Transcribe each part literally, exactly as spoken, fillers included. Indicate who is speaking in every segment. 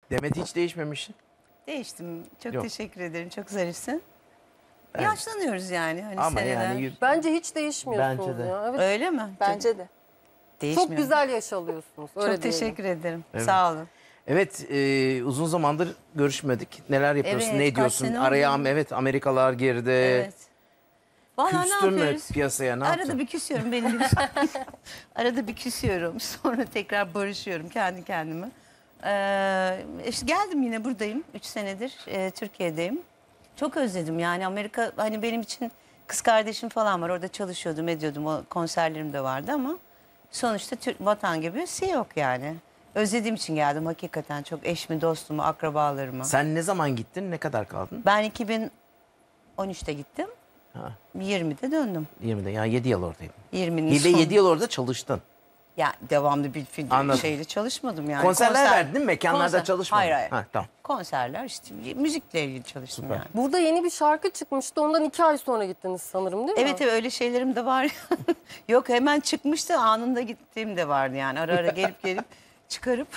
Speaker 1: Demet hiç değişmemişsin.
Speaker 2: Değiştim. Çok
Speaker 1: Yok.
Speaker 2: teşekkür ederim. Çok zarifsin.
Speaker 1: Evet.
Speaker 2: Yaşlanıyoruz yani. Hani
Speaker 1: Ama
Speaker 2: seneler.
Speaker 1: yani
Speaker 3: Bence hiç değişmiyorsunuz
Speaker 1: Bence de.
Speaker 3: ya. Evet.
Speaker 2: Öyle mi?
Speaker 3: Bence de.
Speaker 2: Değişmiyor.
Speaker 3: Çok güzel yaş alıyorsunuz. Öyle
Speaker 2: Çok
Speaker 3: diyelim.
Speaker 2: teşekkür ederim.
Speaker 1: Evet.
Speaker 2: Sağ olun.
Speaker 1: Evet, e, uzun zamandır görüşmedik. Neler yapıyorsun,
Speaker 2: Evet,
Speaker 1: ne
Speaker 2: kaç
Speaker 1: ediyorsun?
Speaker 2: sene
Speaker 1: Araya
Speaker 2: oldu?
Speaker 1: evet Amerikalar girdi.
Speaker 2: Evet. Vallahi ne
Speaker 1: Küstün mü
Speaker 2: yapıyoruz?
Speaker 1: piyasaya, ne
Speaker 2: Arada
Speaker 1: yaptın?
Speaker 2: bir küsüyorum benim. Arada bir küsüyorum. Sonra tekrar barışıyorum kendi kendime. Ee, işte geldim yine buradayım. Üç senedir e, Türkiye'deyim. Çok özledim yani Amerika hani benim için kız kardeşim falan var. Orada çalışıyordum ediyordum. O konserlerim de vardı ama sonuçta Türk, vatan gibi bir şey yok yani. Özlediğim için geldim hakikaten çok eşimi, dostumu, akrabalarımı.
Speaker 1: Sen ne zaman gittin, ne kadar kaldın?
Speaker 2: Ben iki bin on üçte gittim.
Speaker 1: Ha,
Speaker 2: yirmide döndüm.
Speaker 1: yirmide, yani yedi yıl oradaydın.
Speaker 2: yirminin
Speaker 1: Ve
Speaker 2: sonu.
Speaker 1: yedi yıl orada çalıştın.
Speaker 2: Ya devamlı bir film
Speaker 1: Anladım.
Speaker 2: şeyle çalışmadım yani.
Speaker 1: Konserler
Speaker 2: Konser-
Speaker 1: verdin mi? Mekanlarda
Speaker 2: konser-
Speaker 1: çalışmadın.
Speaker 2: Hayır hayır.
Speaker 1: Ha, tamam.
Speaker 2: Konserler işte müzikle ilgili çalıştım
Speaker 1: Süper.
Speaker 2: yani.
Speaker 3: Burada yeni bir şarkı çıkmıştı. Ondan iki ay sonra gittiniz sanırım değil mi?
Speaker 2: Evet evet öyle şeylerim de var. Yok hemen çıkmıştı anında gittiğim de vardı yani. Ara ara gelip gelip çıkarıp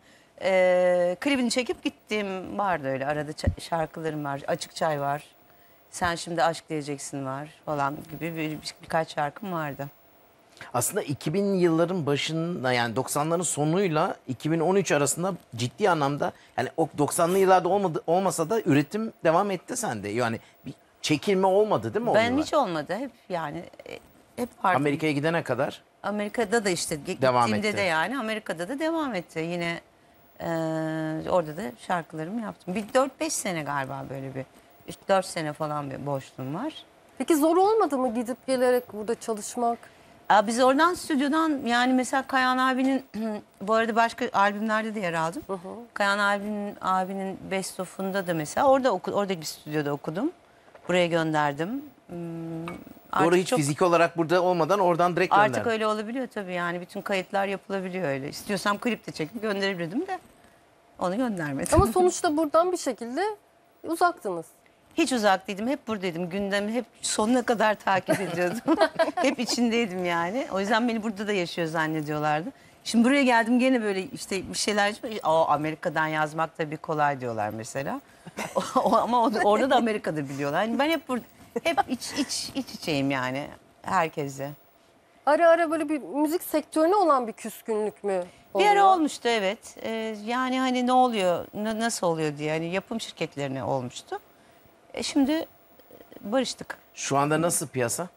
Speaker 2: e, klibini çekip gittiğim vardı öyle. Arada ça- şarkılarım var. Açık Çay var. Sen Şimdi Aşk Diyeceksin var falan gibi bir, bir, birkaç şarkım vardı.
Speaker 1: Aslında iki binli yılların başında, yani doksanların sonuyla iki bin on üç arasında ciddi anlamda, yani o doksanlı yıllarda olmadı, olmasa da üretim devam etti sende. Yani bir çekilme olmadı değil mi o
Speaker 2: Ben
Speaker 1: yıllar?
Speaker 2: hiç olmadı. Hep yani e, hep vardı.
Speaker 1: Amerika'ya gidene kadar.
Speaker 2: Amerika'da da işte ge-
Speaker 1: Devam
Speaker 2: gittiğimde
Speaker 1: etti.
Speaker 2: de yani Amerika'da da devam etti. Yine e, orada da şarkılarımı yaptım. Bir dört beş sene galiba böyle bir üç dört sene falan bir boşluğum var.
Speaker 3: Peki zor olmadı mı gidip gelerek burada çalışmak?
Speaker 2: Aa, biz oradan stüdyodan yani mesela Kayan abinin bu arada başka albümlerde de yer aldım. Kayan abinin abinin Best of'unda da mesela orada oku, orada bir stüdyoda okudum. Buraya gönderdim. Hmm,
Speaker 1: Doğru,
Speaker 2: artık
Speaker 1: hiç
Speaker 2: çok-
Speaker 1: fizik olarak burada olmadan oradan direkt gönderdin.
Speaker 2: Artık öyle olabiliyor tabii yani bütün kayıtlar yapılabiliyor öyle. İstiyorsam klip de çekip gönderebilirdim de onu göndermedim.
Speaker 3: Ama sonuçta buradan bir şekilde uzaktınız.
Speaker 2: Hiç uzak değildim, hep buradaydım. Gündemi hep sonuna kadar takip ediyordum. Hep içindeydim yani. O yüzden beni burada da yaşıyor zannediyorlardı. Şimdi buraya geldim gene böyle işte bir şeyler... O Amerika'dan yazmak da bir kolay diyorlar mesela. O- o- ama o- orada da Amerika'da biliyorlar. Yani ben hep burada, hep iç, iç, iç içeyim yani herkese.
Speaker 3: Ara ara böyle bir müzik sektörüne olan bir küskünlük mü
Speaker 2: Bir
Speaker 3: oluyor?
Speaker 2: ara olmuştu evet. Ee, yani hani ne oluyor, na- nasıl oluyor diye hani yapım şirketlerine olmuştu. E şimdi barıştık.
Speaker 1: Şu anda nasıl piyasa?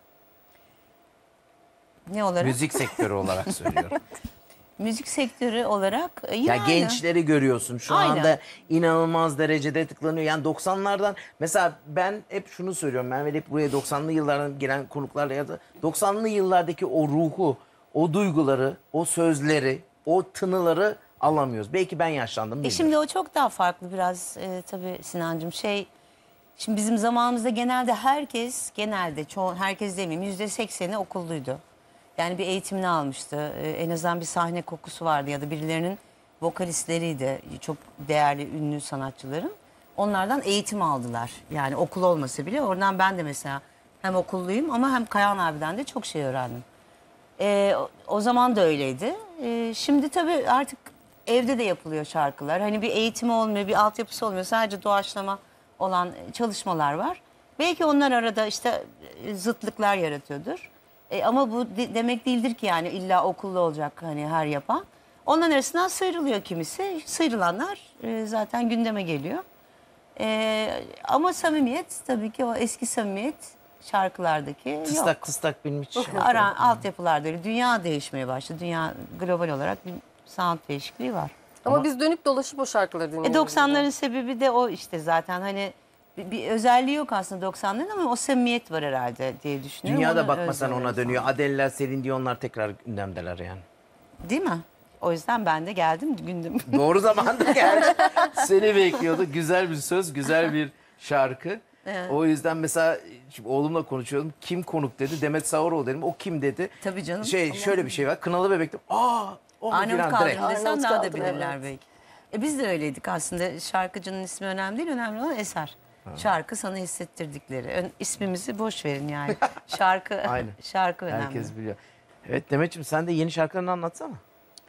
Speaker 2: Ne olarak?
Speaker 1: Müzik sektörü olarak söylüyorum.
Speaker 2: Müzik sektörü olarak e, yine
Speaker 1: Ya
Speaker 2: aynı.
Speaker 1: gençleri görüyorsun şu
Speaker 2: Aynen.
Speaker 1: anda inanılmaz derecede tıklanıyor. Yani doksanlardan mesela ben hep şunu söylüyorum. Ben hep buraya doksanlı yıllardan gelen konuklarla ya da doksanlı yıllardaki o ruhu, o duyguları, o sözleri, o tınıları alamıyoruz. Belki ben yaşlandım.
Speaker 2: E
Speaker 1: bilmiyorum.
Speaker 2: şimdi o çok daha farklı biraz e, tabii Sinancığım şey. Şimdi bizim zamanımızda genelde herkes, genelde çoğu, herkes demeyeyim yüzde sekseni okulluydu. Yani bir eğitimini almıştı. E, en azından bir sahne kokusu vardı ya da birilerinin vokalistleriydi. Çok değerli, ünlü sanatçıların. Onlardan eğitim aldılar. Yani okul olmasa bile oradan ben de mesela hem okulluyum ama hem Kayan abiden de çok şey öğrendim. E, o, o zaman da öyleydi. E, şimdi tabii artık evde de yapılıyor şarkılar. Hani bir eğitimi olmuyor, bir altyapısı olmuyor. Sadece doğaçlama olan çalışmalar var. Belki onlar arada işte e, zıtlıklar yaratıyordur. E, ama bu de- demek değildir ki yani illa okullu olacak hani her yapan. Onların arasından sıyrılıyor kimisi. Sıyrılanlar e, zaten gündeme geliyor. E, ama samimiyet tabii ki o eski samimiyet şarkılardaki yok.
Speaker 1: Tıstak tıstak benim hiç.
Speaker 2: Ara, altyapılarda öyle dünya değişmeye başladı. Dünya global olarak bir sound değişikliği var.
Speaker 3: Ama,
Speaker 1: Ama-
Speaker 3: biz dönüp dolaşıp o şarkıları dinliyoruz.
Speaker 2: E doksanların sebebi de o işte zaten hani bir, bir özelliği yok aslında doksanların ama o samimiyet var herhalde diye düşünüyorum.
Speaker 1: Dünyada
Speaker 2: Onu
Speaker 1: bakma sen ona
Speaker 2: özlüyorum
Speaker 1: dönüyor.
Speaker 2: sonra.
Speaker 1: Adele'ler, Selin Dion'lar tekrar gündemdeler yani.
Speaker 2: Değil mi? O yüzden ben de geldim gündem.
Speaker 1: Doğru zamanda geldi. Seni bekliyordu. Güzel bir söz, güzel bir şarkı.
Speaker 2: Evet.
Speaker 1: O yüzden mesela şimdi oğlumla konuşuyordum. Kim konuk dedi. Demet Sağıroğlu dedim. O kim dedi.
Speaker 2: Tabii canım.
Speaker 1: Şey şöyle bir şey var. Kınalı Bebek dedim. Aa o mu
Speaker 2: Arnavut
Speaker 1: filan direkt.
Speaker 2: kaldırım desem
Speaker 3: Arnavut
Speaker 2: daha da
Speaker 3: kaldırım,
Speaker 2: bilirler
Speaker 3: evet.
Speaker 2: belki. E biz de öyleydik aslında. Şarkıcının ismi önemli değil. Önemli olan eser. Şarkı sana hissettirdikleri. Ön, ismimizi boş verin yani. Şarkı
Speaker 1: Aynen.
Speaker 2: şarkı önemli.
Speaker 1: Herkes biliyor. Evet Demetciğim sen de yeni şarkılarını anlatsana.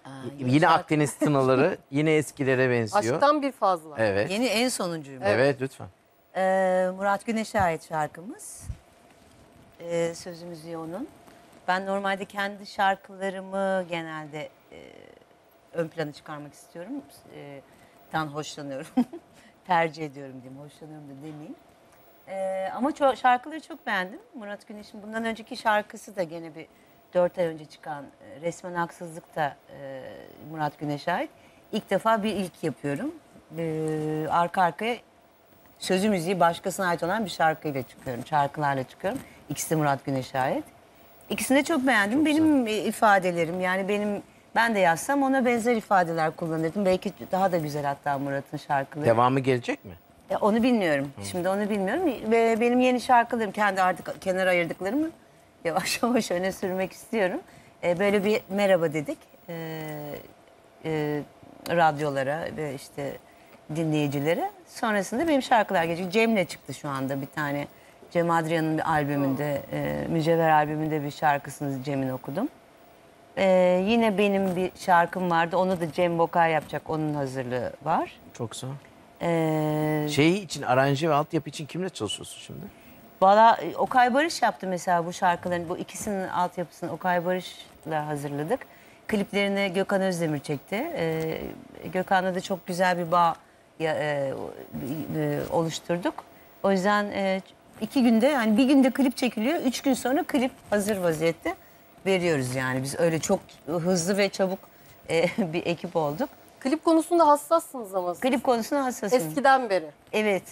Speaker 1: Yine Akdeniz tınıları, yine eskilere benziyor.
Speaker 3: Aşktan bir fazla.
Speaker 1: Evet.
Speaker 2: Yeni en sonuncuyum.
Speaker 1: Evet, lütfen.
Speaker 2: Ee, Murat Güneş'e ait şarkımız. Ee, sözü müziği onun. Ben normalde kendi şarkılarımı genelde e, ön plana çıkarmak istiyorum. E, dan hoşlanıyorum. Tercih ediyorum diyeyim. Hoşlanıyorum da demeyeyim. E, ama ço- şarkıları çok beğendim. Murat Güneş'in bundan önceki şarkısı da gene bir dört ay önce çıkan e, Resmen Haksızlık da e, Murat Güneş'e ait. İlk defa bir ilk yapıyorum. E, arka arkaya sözü müziği başkasına ait olan bir şarkıyla çıkıyorum. Şarkılarla çıkıyorum. İkisi de Murat Güneş'e ait. İkisini de çok beğendim.
Speaker 1: Çok
Speaker 2: benim güzel ifadelerim yani benim ben de yazsam ona benzer ifadeler kullanırdım. Belki daha da güzel hatta Murat'ın şarkıları.
Speaker 1: Devamı gelecek mi?
Speaker 2: E, onu bilmiyorum. Hı. Şimdi onu bilmiyorum. Ve benim yeni şarkılarım kendi artık kenara ayırdıklarımı yavaş yavaş öne sürmek istiyorum. E, böyle bir merhaba dedik. E, e, radyolara ve işte dinleyicilere. Sonrasında benim şarkılar gelecek. Cem'le çıktı şu anda bir tane. Cem Adrian'ın bir albümünde, e, Mücevher albümünde bir şarkısını Cem'in okudum. E, yine benim bir şarkım vardı. Onu da Cem vokal yapacak. Onun hazırlığı var.
Speaker 1: Çok güzel.
Speaker 2: E,
Speaker 1: Şey için, aranje ve altyapı için kimle çalışıyorsun şimdi?
Speaker 2: Valla Okay Barış yaptı mesela bu şarkıların. Bu ikisinin altyapısını Okay Barış'la hazırladık. Kliplerini Gökhan Özdemir çekti. E, Gökhan'la da çok güzel bir bağ ya, e, e, oluşturduk. O yüzden e, iki günde yani bir günde klip çekiliyor. Üç gün sonra klip hazır vaziyette veriyoruz yani. Biz öyle çok hızlı ve çabuk e, bir ekip olduk.
Speaker 3: Klip konusunda hassassınız ama siz.
Speaker 2: Klip konusunda hassasım.
Speaker 3: Eskiden beri.
Speaker 2: Evet.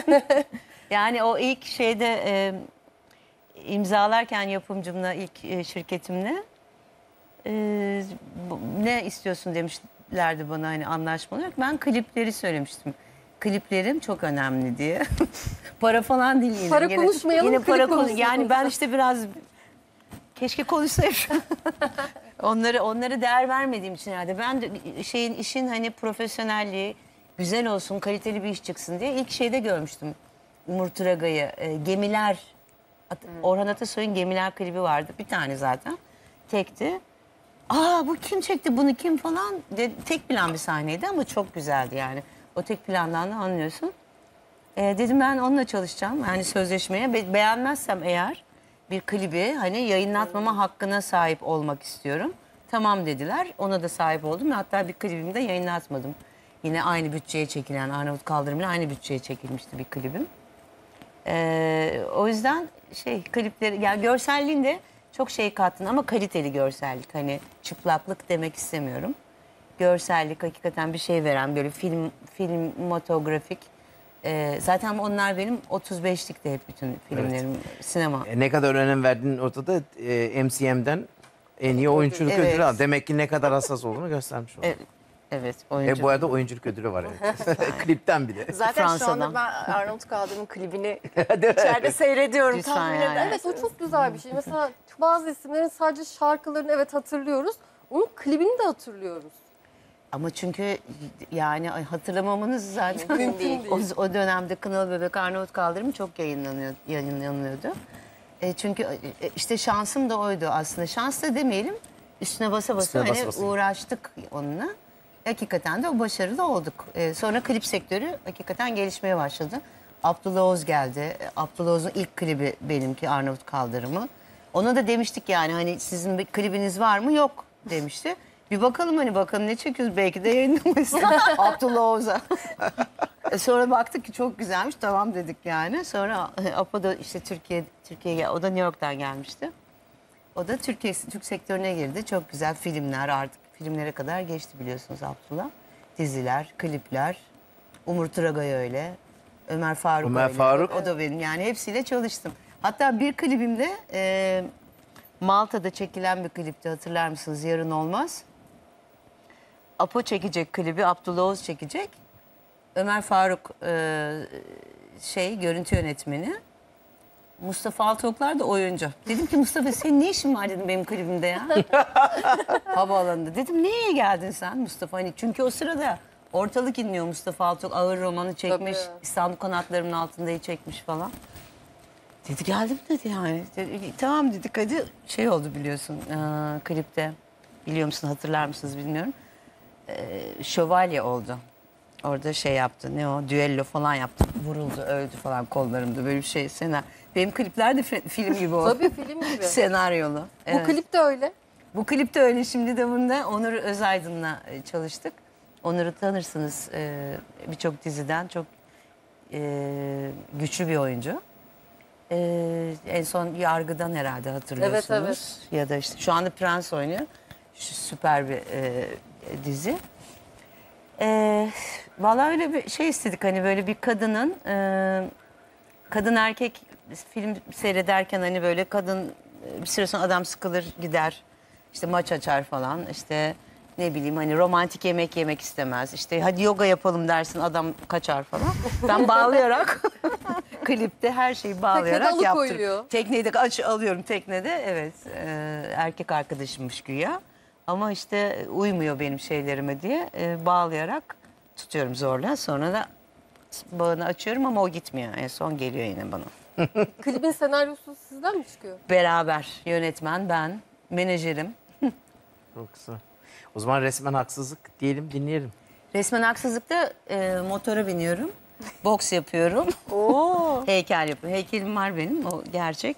Speaker 2: Yani o ilk şeyde e, imzalarken yapımcımla, ilk e, şirketimle e, bu- ne istiyorsun demişlerdi bana hani anlaşma olarak. Ben klipleri söylemiştim. Kliplerim çok önemli diye. Para falan değil yine.
Speaker 3: Para
Speaker 2: Yine-
Speaker 3: konuşmayalım,
Speaker 2: Yine
Speaker 3: klip
Speaker 2: para konu.
Speaker 3: konuşalım.
Speaker 2: Yani ben işte biraz keşke konuşsaydım. onları onları değer vermediğim için herhalde. Ben de şeyin işin hani profesyonelliği güzel olsun, kaliteli bir iş çıksın diye ilk şeyde görmüştüm. Umur Turagay'ı e, Gemiler At- Orhan Atasoy'un Gemiler klibi vardı. Bir tane zaten. Tekti. Aa bu kim çekti bunu kim falan. De, tek plan bir sahneydi ama çok güzeldi yani. O tek plandan da anlıyorsun. E, dedim ben onunla çalışacağım. Yani sözleşmeye. Be- beğenmezsem eğer bir klibi hani yayınlatmama hakkına sahip olmak istiyorum. Tamam dediler. Ona da sahip oldum. Hatta bir klibimi de yayınlatmadım. Yine aynı bütçeye çekilen Arnavut Kaldırım'la aynı bütçeye çekilmişti bir klibim. Ee, o yüzden şey klipleri yani görselliğinde çok şey kattın ama kaliteli görsellik. Hani çıplaklık demek istemiyorum. Görsellik hakikaten bir şey veren böyle film filmatografik. Ee, zaten onlar benim otuz beşlikte hep bütün filmlerim sinema.
Speaker 1: E, ne kadar önem verdiğin ortada e, M C M'den en iyi oyunculuk
Speaker 2: Evet.
Speaker 1: ödülü al. Demek ki ne kadar hassas olduğunu göstermiş oldu.
Speaker 2: Evet, evet oyuncu.
Speaker 1: E, bu arada oyunculuk ödülü var evet. Klipten bir de.
Speaker 4: Zaten şu
Speaker 2: Fransa'dan.
Speaker 4: anda ben Arnavut Kaldırım'ın klibini
Speaker 1: Değil mi?
Speaker 4: içeride seyrediyorum.
Speaker 2: Lütfen
Speaker 4: Tahmin
Speaker 2: yani.
Speaker 4: eder
Speaker 3: Evet o
Speaker 4: misiniz?
Speaker 3: çok güzel bir şey. Mesela bazı isimlerin sadece şarkılarını evet hatırlıyoruz. Onun klibini de hatırlıyoruz.
Speaker 2: Ama çünkü yani ay, hatırlamamanız zaten
Speaker 3: Mümkün değil.
Speaker 2: o, o dönemde Kınalı Bebek Arnavut Kaldırımı çok yayınlanıyor, yayınlanıyordu. E, çünkü e, işte şansım da oydu aslında. Şans da demeyelim. Üstüne basa basa
Speaker 1: Üstüne
Speaker 2: hani
Speaker 1: basa basa.
Speaker 2: uğraştık onunla. Hakikaten de o başarılı olduk. E, sonra klip sektörü hakikaten gelişmeye başladı. Abdullah Oğuz geldi. E, Abdullah Oğuz'un ilk klibi benimki Arnavut Kaldırımı. Ona da demiştik yani hani sizin bir klibiniz var mı? Yok demişti. Bir bakalım hani bakalım ne çekiyoruz belki de yayınlamayız. Abdullah Oğuz'a. E, Sonra baktık ki çok güzelmiş tamam dedik yani. Sonra e, Apo da işte Türkiye Türkiye'ye o da New York'tan gelmişti. O da Türkiye Türk sektörüne girdi. Çok güzel filmler artık filmlere kadar geçti biliyorsunuz Abdullah. Diziler, klipler. Umur Turagay öyle. Ömer Faruk
Speaker 1: Ömer
Speaker 2: öyle.
Speaker 1: Faruk.
Speaker 2: O da benim yani hepsiyle çalıştım. Hatta bir klibimde e, Malta'da çekilen bir klipti hatırlar mısınız? Yarın Olmaz. Apo çekecek klibi, Abdullah Oğuz çekecek. Ömer Faruk e, şey görüntü yönetmeni. Mustafa Altoklar da oyuncu. Dedim ki Mustafa senin ne işin var dedim benim klibimde ya. Havaalanında. Dedim niye geldin sen Mustafa? Hani çünkü o sırada ortalık inmiyor Mustafa Altok ağır romanı çekmiş.
Speaker 3: Tabii.
Speaker 2: İstanbul Kanatlarımın Altında'yı çekmiş falan. Dedi geldim dedi yani. Dedi, tamam dedik hadi şey oldu biliyorsun e, klipte. biliyor musun, hatırlar mısınız bilmiyorum. Ee, şövalye oldu. Orada şey yaptı, ne o, düello falan yaptı. Vuruldu, öldü falan kollarımda, böyle bir şey. Senaryo. Benim klipler de fi- film gibi oldu.
Speaker 3: Tabii film gibi.
Speaker 2: Senaryolu.
Speaker 3: Bu
Speaker 2: Evet.
Speaker 3: klip de öyle.
Speaker 2: Bu klip de öyle. Şimdi de bunda Onur Özaydın'la e, çalıştık. Onur'u tanırsınız e, birçok diziden. Çok e, güçlü bir oyuncu. E, en son Yargı'dan herhalde hatırlıyorsunuz.
Speaker 3: Evet, evet.
Speaker 2: Ya da işte şu anda Prens oynuyor. Şu süper bir e, dizi. E, vallahi öyle bir şey istedik, hani böyle bir kadının e, kadın erkek film seyrederken hani böyle kadın bir süre sonra adam sıkılır gider, işte maç açar falan, işte ne bileyim hani romantik yemek yemek istemez, işte hadi yoga yapalım dersin adam kaçar falan. Ben bağlayarak klipte her şeyi bağlayarak
Speaker 3: Teknede
Speaker 2: yaptım.
Speaker 3: alıkoyuyor.
Speaker 2: Tekneyi de aç alıyorum teknede, evet, e, erkek arkadaşımmış güya ama işte uymuyor benim şeylerime diye e, bağlayarak tutuyorum zorla, sonra da bağını açıyorum ama o gitmiyor. En son geliyor yine bana.
Speaker 3: Klibin senaryosu sizden mi çıkıyor?
Speaker 2: Beraber yönetmen, ben, menajerim.
Speaker 1: Çok güzel. O zaman resmen haksızlık diyelim, dinleyelim.
Speaker 2: Resmen haksızlıkta e, motora biniyorum. Boks yapıyorum.
Speaker 4: Oo.
Speaker 2: Heykel yapıyorum. Heykelim var benim, o gerçek.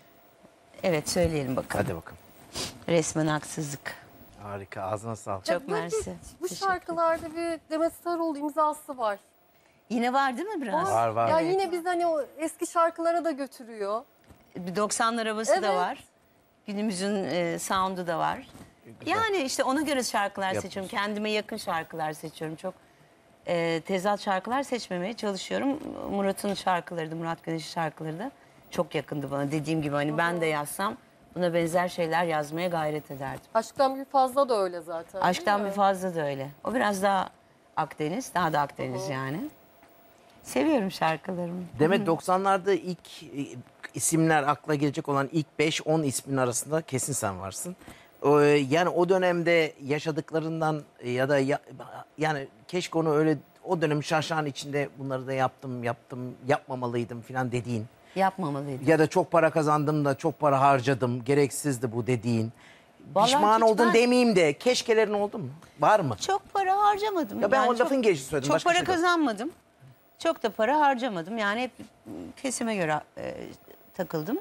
Speaker 2: Evet, söyleyelim bakalım.
Speaker 1: Hadi bakalım.
Speaker 2: Resmen haksızlık.
Speaker 1: Harika, ağzına sağlık.
Speaker 2: Çok
Speaker 3: Ya bu-
Speaker 2: mersi.
Speaker 3: Bu
Speaker 2: Teşekkür
Speaker 3: şarkılarda bir Demet Sarıoğlu imzası var.
Speaker 2: Yine var değil mi biraz?
Speaker 1: Var, var.
Speaker 3: Ya
Speaker 2: Evet.
Speaker 3: yine biz hani o eski şarkılara da götürüyor.
Speaker 2: Bir doksanlar havası da
Speaker 3: Evet.
Speaker 2: var. Günümüzün e, sound'u da var. Yani işte ona göre şarkılar
Speaker 1: Yapmış.
Speaker 2: seçiyorum. Kendime yakın şarkılar seçiyorum. Çok e, tezat şarkılar seçmemeye çalışıyorum. Murat'ın şarkıları da, Murat Güneş'in şarkıları da çok yakındı bana. Dediğim gibi hani ben de yazsam buna benzer şeyler yazmaya gayret ederdim.
Speaker 3: Aşktan bir fazla da öyle zaten. değil
Speaker 2: Aşktan
Speaker 3: mi?
Speaker 2: bir fazla da öyle. O biraz daha Akdeniz, daha da Akdeniz yani. Seviyorum şarkılarımı.
Speaker 1: Demet doksanlarda ilk e, isimler akla gelecek olan ilk beş on ismin arasında kesin sen varsın. O, e, yani o dönemde yaşadıklarından e, ya da ya- yani keşke onu öyle o dönem şaşağın içinde bunları da yaptım yaptım yapmamalıydım falan dediğin
Speaker 2: Yapmamalıydım.
Speaker 1: ya da çok para kazandım da çok para harcadım gereksizdi bu dediğin.
Speaker 2: Vallahi
Speaker 1: Pişman
Speaker 2: hiç
Speaker 1: oldun
Speaker 2: ben-
Speaker 1: demeyeyim de keşkelerin oldu mu? Var mı?
Speaker 2: Çok para harcamadım.
Speaker 1: Ya ben o
Speaker 2: çok-
Speaker 1: lafın gelişi söyledim,
Speaker 2: Çok
Speaker 1: başka
Speaker 2: para
Speaker 1: şey yok.
Speaker 2: kazanmadım. Çok da para harcamadım. Yani hep kesime göre e, takıldım.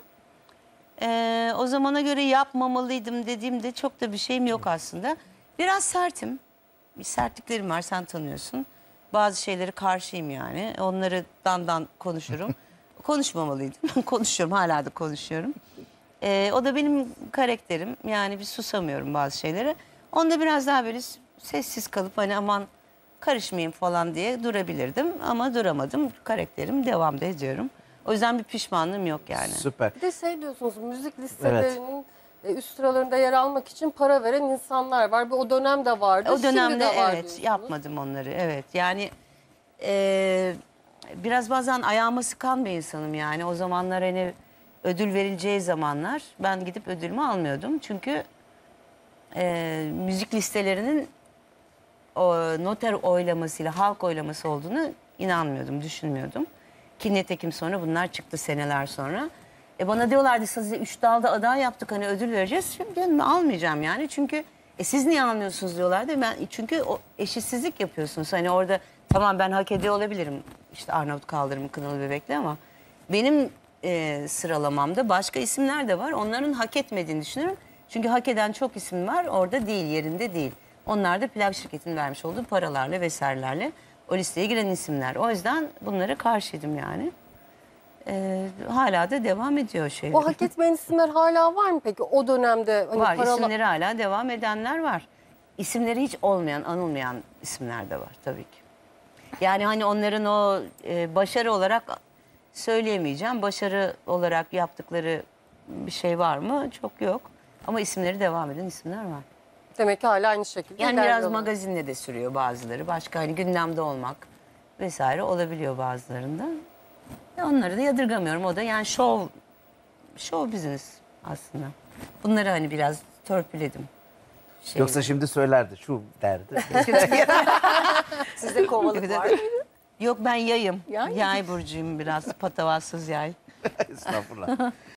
Speaker 2: E, o zamana göre yapmamalıydım dediğimde çok da bir şeyim yok aslında. Biraz sertim. Bir sertliklerim var, sen tanıyorsun. Bazı şeyleri karşıyım yani. Onları dandan konuşurum. Konuşmamalıydım. Konuşuyorum, hala da konuşuyorum. E, o da benim karakterim. Yani bir susamıyorum bazı şeylere. Onda biraz daha böyle sessiz kalıp hani aman karışmayayım falan diye durabilirdim. Ama duramadım. Karakterim devam da ediyorum. O yüzden bir pişmanlığım yok yani.
Speaker 1: Süper.
Speaker 3: Bir de şey diyorsunuz, müzik listelerinin e, üst sıralarında yer almak için para veren insanlar var. Bu o dönemde vardı.
Speaker 2: O dönemde
Speaker 3: şimdi de var
Speaker 2: evet
Speaker 3: diyorsunuz.
Speaker 2: yapmadım onları. Evet yani e, biraz bazen ayağıma sıkan bir insanım yani. O zamanlar hani ödül verileceği zamanlar ben gidip ödülümü almıyordum. Çünkü e, müzik listelerinin o noter oylamasıyla halk oylaması olduğunu inanmıyordum, düşünmüyordum. Ki nitekim sonra bunlar çıktı seneler sonra. E bana diyorlardı size üç dalda aday yaptık hani ödül vereceğiz. Şimdi ben almayacağım yani çünkü e siz niye almıyorsunuz diyorlardı. Ben çünkü o eşitsizlik yapıyorsunuz. Hani orada tamam ben hak ediyor olabilirim. İşte Arnavut Kaldırım, Kınalı Bebek'le ama benim e, sıralamamda başka isimler de var. Onların hak etmediğini düşünüyorum. Çünkü hak eden çok isim var orada değil, yerinde değil. Onlar da plak şirketinin vermiş olduğu paralarla vesairelerle o listeye giren isimler. O yüzden bunlara karşıydım yani. Ee, hala da devam ediyor şey.
Speaker 3: O hak etmeyen isimler hala var mı peki o dönemde? Hani
Speaker 2: Var,
Speaker 3: paralı-
Speaker 2: isimleri hala devam edenler var. İsimleri hiç olmayan, anılmayan isimler de var tabii ki. Yani hani onların o e, başarı olarak söyleyemeyeceğim. Başarı olarak yaptıkları bir şey var mı? Çok yok. Ama isimleri devam eden isimler var.
Speaker 3: Demek ki hala aynı şekilde
Speaker 2: Yani biraz
Speaker 3: ilerliyorlar.
Speaker 2: magazinle de sürüyor bazıları. Başka hani gündemde olmak vesaire olabiliyor bazılarında. E onları da yadırgamıyorum. O da yani show, show business aslında. Bunları hani biraz törpüledim. Şey,
Speaker 1: Yoksa şimdi söylerdi şu derdi.
Speaker 4: Sizde kovalık var.
Speaker 2: Yok ben yayım.
Speaker 4: Yay mı?
Speaker 2: Yay burcuyum biraz. Patavatsız yay.
Speaker 1: Estağfurullah.